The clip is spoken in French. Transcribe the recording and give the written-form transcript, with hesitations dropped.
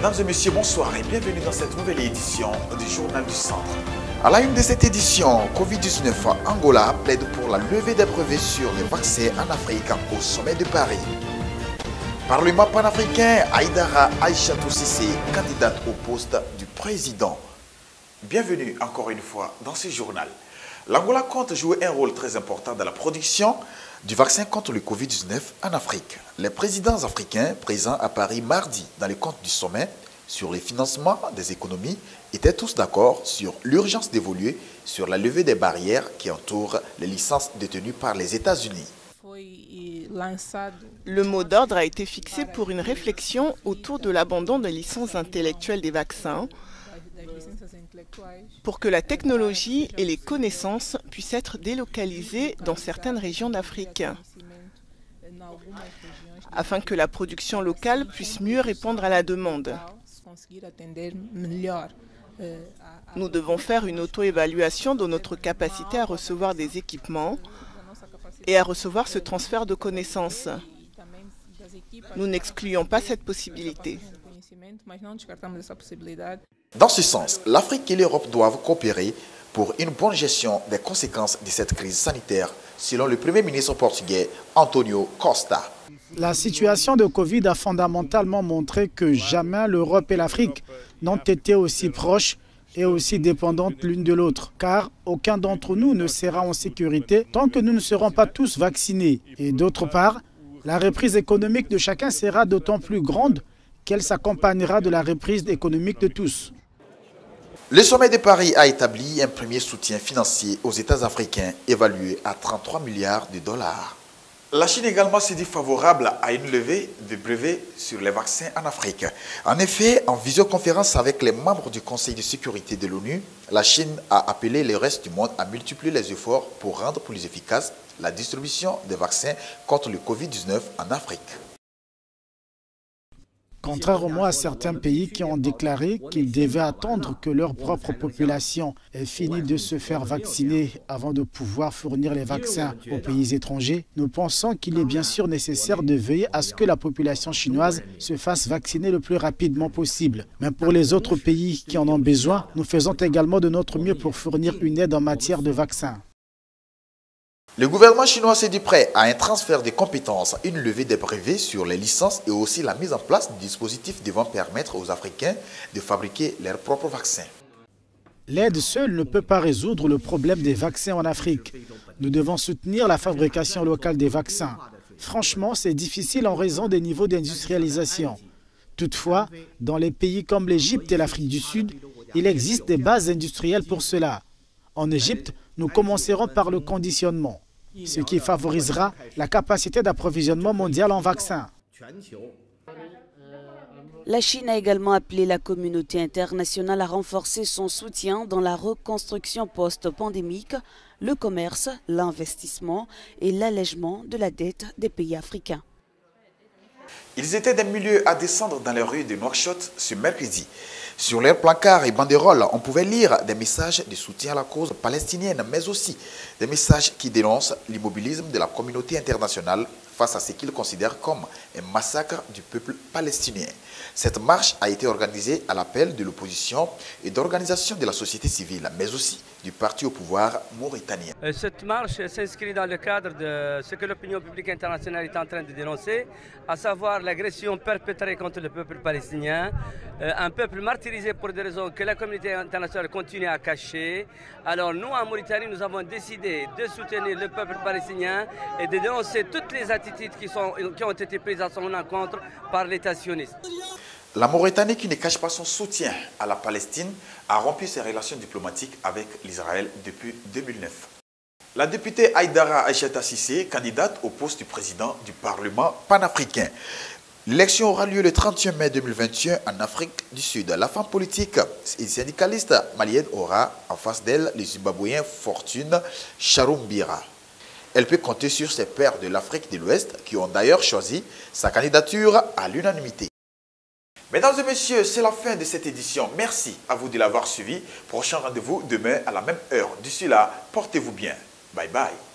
Mesdames et messieurs, bonsoir et bienvenue dans cette nouvelle édition du Journal du Centre. À la une de cette édition, Covid-19, Angola plaide pour la levée des brevets sur les vaccins en Afrique au sommet de Paris. Parlement panafricain, Aïdara Aïchatou Cissé, candidate au poste du président. Bienvenue encore une fois dans ce journal. L'Angola compte jouer un rôle très important dans la production du vaccin contre le Covid-19 en Afrique. Les présidents africains présents à Paris mardi dans le cadre du sommet sur les financements des économies étaient tous d'accord sur l'urgence d'évoluer sur la levée des barrières qui entourent les licences détenues par les États-Unis. Le mot d'ordre a été fixé pour une réflexion autour de l'abandon des licences intellectuelles des vaccins pour que la technologie et les connaissances puissent être délocalisées dans certaines régions d'Afrique, afin que la production locale puisse mieux répondre à la demande. Nous devons faire une auto-évaluation de notre capacité à recevoir des équipements et à recevoir ce transfert de connaissances. Nous n'excluons pas cette possibilité. Dans ce sens, l'Afrique et l'Europe doivent coopérer pour une bonne gestion des conséquences de cette crise sanitaire, selon le Premier ministre portugais António Costa. La situation de Covid a fondamentalement montré que jamais l'Europe et l'Afrique n'ont été aussi proches et aussi dépendantes l'une de l'autre, car aucun d'entre nous ne sera en sécurité tant que nous ne serons pas tous vaccinés. Et d'autre part, la reprise économique de chacun sera d'autant plus grande qu'elle s'accompagnera de la reprise économique de tous. Le sommet de Paris a établi un premier soutien financier aux États africains évalué à 33 milliards de dollars. La Chine également s'est dit favorable à une levée de brevets sur les vaccins en Afrique. En effet, en visioconférence avec les membres du Conseil de sécurité de l'ONU, la Chine a appelé le reste du monde à multiplier les efforts pour rendre plus efficace la distribution des vaccins contre le Covid-19 en Afrique. Contrairement à certains pays qui ont déclaré qu'ils devaient attendre que leur propre population ait fini de se faire vacciner avant de pouvoir fournir les vaccins aux pays étrangers, nous pensons qu'il est bien sûr nécessaire de veiller à ce que la population chinoise se fasse vacciner le plus rapidement possible. Mais pour les autres pays qui en ont besoin, nous faisons également de notre mieux pour fournir une aide en matière de vaccins. Le gouvernement chinois s'est dit prêt à un transfert de compétences, une levée des brevets sur les licences et aussi la mise en place de dispositifs devant permettre aux Africains de fabriquer leurs propres vaccins. L'aide seule ne peut pas résoudre le problème des vaccins en Afrique. Nous devons soutenir la fabrication locale des vaccins. Franchement, c'est difficile en raison des niveaux d'industrialisation. Toutefois, dans les pays comme l'Égypte et l'Afrique du Sud, il existe des bases industrielles pour cela. En Égypte, nous commencerons par le conditionnement, ce qui favorisera la capacité d'approvisionnement mondial en vaccins. La Chine a également appelé la communauté internationale à renforcer son soutien dans la reconstruction post-pandémique, le commerce, l'investissement et l'allègement de la dette des pays africains. Ils étaient des milliers à descendre dans les rues de Nouakchott ce mercredi. Sur leurs placards et banderoles, on pouvait lire des messages de soutien à la cause palestinienne, mais aussi des messages qui dénoncent l'immobilisme de la communauté internationale face à ce qu'ils considèrent comme un massacre du peuple palestinien. Cette marche a été organisée à l'appel de l'opposition et d'organisations de la société civile, mais aussi du parti au pouvoir mauritanien. Cette marche s'inscrit dans le cadre de ce que l'opinion publique internationale est en train de dénoncer, à savoir l'agression perpétrée contre le peuple palestinien, un peuple martyrisé pour des raisons que la communauté internationale continue à cacher. Alors nous, en Mauritanie, nous avons décidé de soutenir le peuple palestinien et de dénoncer toutes les attitudes qui ont été prises à son encontre par l'État sioniste. La Mauritanie, qui ne cache pas son soutien à la Palestine, a rompu ses relations diplomatiques avec l'Israël depuis 2009. La députée Aïdara Aïchatou Cissé, candidate au poste du président du Parlement panafricain. L'élection aura lieu le 31 mai 2021 en Afrique du Sud. La femme politique et syndicaliste malienne aura en face d'elle le Zimbabwéen Fortune Charumbira. Elle peut compter sur ses pairs de l'Afrique de l'Ouest qui ont d'ailleurs choisi sa candidature à l'unanimité. Mesdames et messieurs, c'est la fin de cette édition. Merci à vous de l'avoir suivi. Prochain rendez-vous demain à la même heure. D'ici là, portez-vous bien. Bye bye.